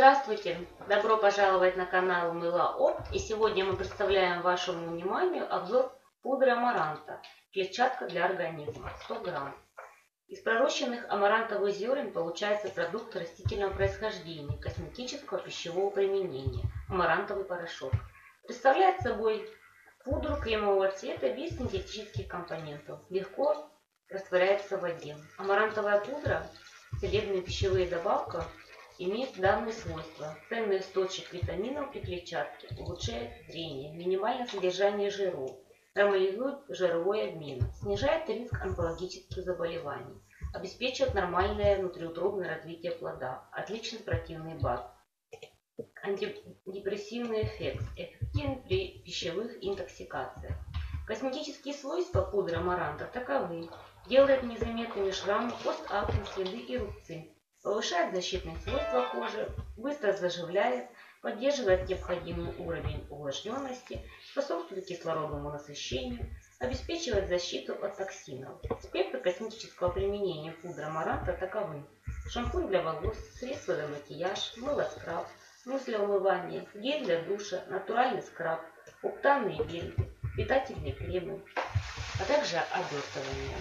Здравствуйте! Добро пожаловать на канал Мыло Опт. И сегодня мы представляем вашему вниманию обзор пудры амаранта. Клетчатка для организма. 100 грамм. Из пророщенных амарантовых зерен получается продукт растительного происхождения, косметического пищевого применения. Амарантовый порошок. Представляет собой пудру кремового цвета без синтетических компонентов. Легко растворяется в воде. Амарантовая пудра, целебные пищевые добавки, имеет данные свойства. Ценный источник витаминов при клетчатке, улучшает зрение, минимальное содержание жиров, нормализует жировой обмен, снижает риск онкологических заболеваний, обеспечивает нормальное внутриутробное развитие плода, отличный спортивный БАД, антидепрессивный эффект, эффективен при пищевых интоксикациях. Косметические свойства пудры амаранта таковы: делает незаметными шрамы, постакне, следы и рубцы, повышает защитные свойства кожи, быстро заживляет, поддерживает необходимый уровень увлажненности, способствует кислородному насыщению, обеспечивает защиту от токсинов. Спектры косметического применения пудры амаранта таковы: шампунь для волос, средство для макияжа, мыло-скраб, мусс для умывания, гель для душа, натуральный скраб, октанные гели, питательные кремы, а также обертывание.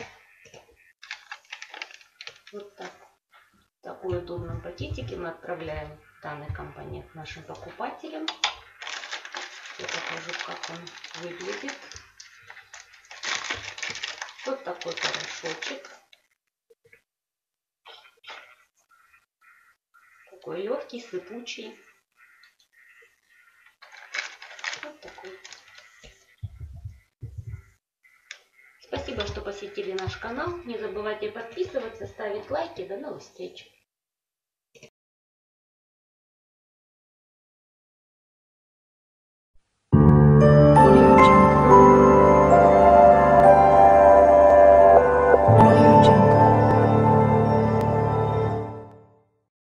Вот так. В такой удобном пакетике мы отправляем данный компонент нашим покупателям. Я покажу, как он выглядит. Вот такой порошочек. Такой легкий, сыпучий. Вот такой. Спасибо, что посетили наш канал. Не забывайте подписываться, ставить лайки. До новых встреч!